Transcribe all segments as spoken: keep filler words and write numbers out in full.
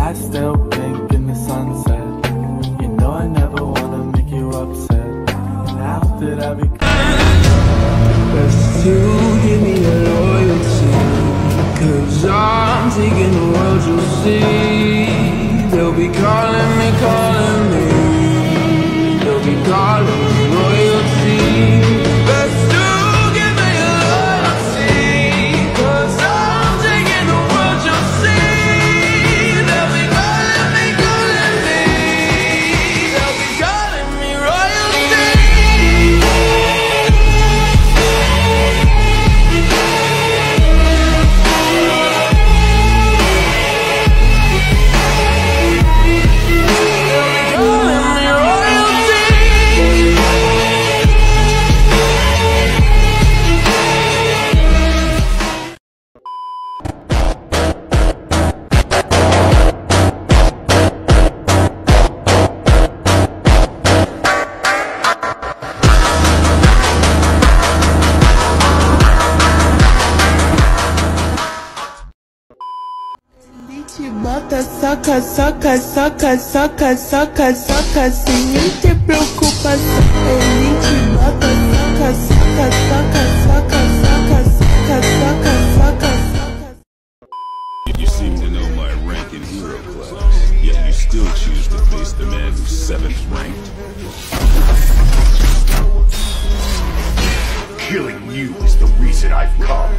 I still think in the sunset. You know I never wanna make you upset. And how did I become? Best to give me your loyalty, cause I'm taking the world, you'll see. They'll be calling me, calling me. They'll be calling me royalty. Best to give me your loyalty, cause I'm taking the world, you'll see. They'll be calling me, calling me. They'll be calling me royalty. Bota, soca, soca, soca, soca, soca, soca, sem nem ter preocupação. Ele te bota, soca, soca, soca, soca, soca, soca, soca, soca, soca. You seem to know my rank in hero class, yet you still choose to face the man who's seventh ranked. Killing you is the reason I've come.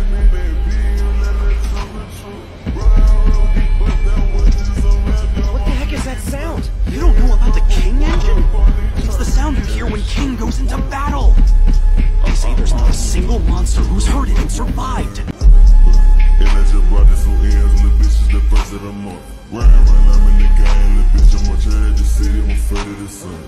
That sound? You don't know about the King engine? It's the sound you hear when King goes into battle. They say there's not a single monster who's heard it and survived. And I just brought this on ends, little bitch is the first of the month. Run, run, I'm in the game, little bitch, I'm much ahead the city, I'm afraid of the sun.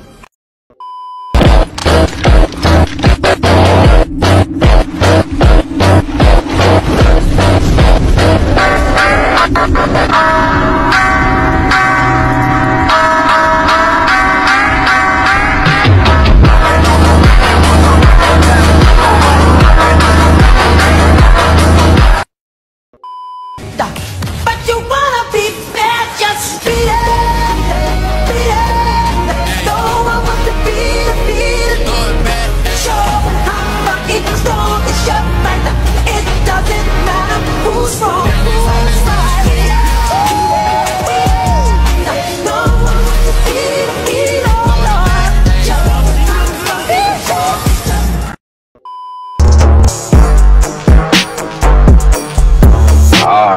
But you wanna be bad, just beat it, beat it. Don't want to beat it, beat it. Show how fucking strong is your fight. It doesn't matter who's wrong, who's right. Don't want to beat it, beat it, oh Lord. Show how fucking strong.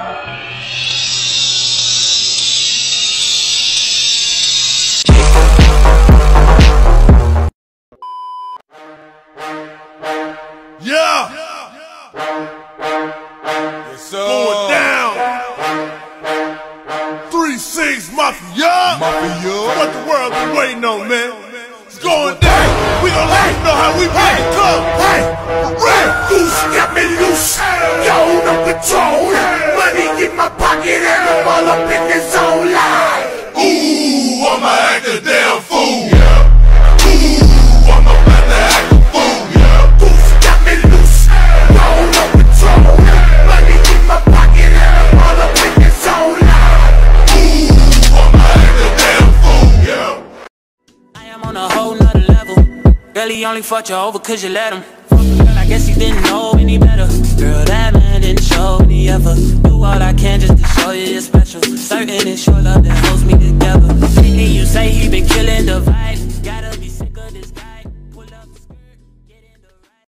Yeah! Yes, sir. Going down! three six Mafia! Mafia! What the world been waiting on, man? It's going down! We gon' let you know how we make it club! Hey! Ray! Loose, got me loose! Yo, no control! Money in my pocket and I'm all up in this zone line! Ooh, I'ma act a damn fool! Ooh, I'm about to act a fool! Goose got me loose! Yo, no control! Money in my pocket and I'm all up in this zone line! Ooh, I'ma act a damn fool! Yeah. I am on a whole nother level. Girl, he only fucked you over cause you let him. Girl, I guess he didn't know any better. Girl, that man didn't show any ever. Do all I can just to show you you're special. Certain it's your love that holds me together.